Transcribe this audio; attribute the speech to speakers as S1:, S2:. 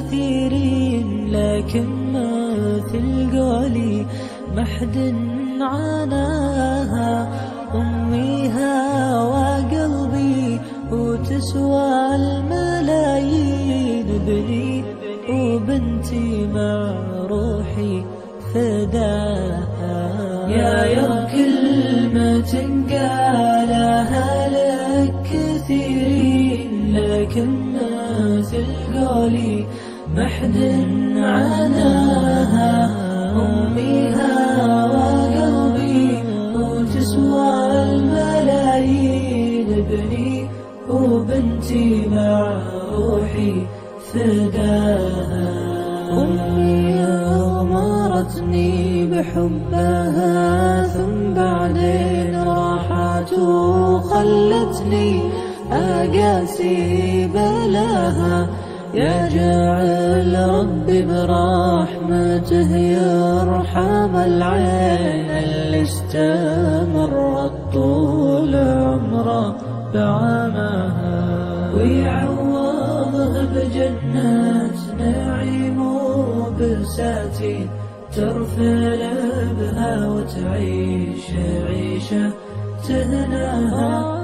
S1: كثيرين لكن مثل قولي محد عاناها. أمي هوى قلبي وتسوى الملايين، ابني وبنتي مع روحي فداها. يا كلمة قالها لك كثيرين لكن مثل قولي محد عناها. أمي هوى قلبي وتسوى الملايين، ابني وبنتي مع روحي فداها. أمي أمرتني بحبها ثم بعدين راحت وخلتني أقاسي بلاها. يا جعل ربي برحمته يرحم العين اللي استمرت طول عمره بعماها، ويعوضه بجنة نعيم وبساتين ترفل بها وتعيش عيشة تهناها.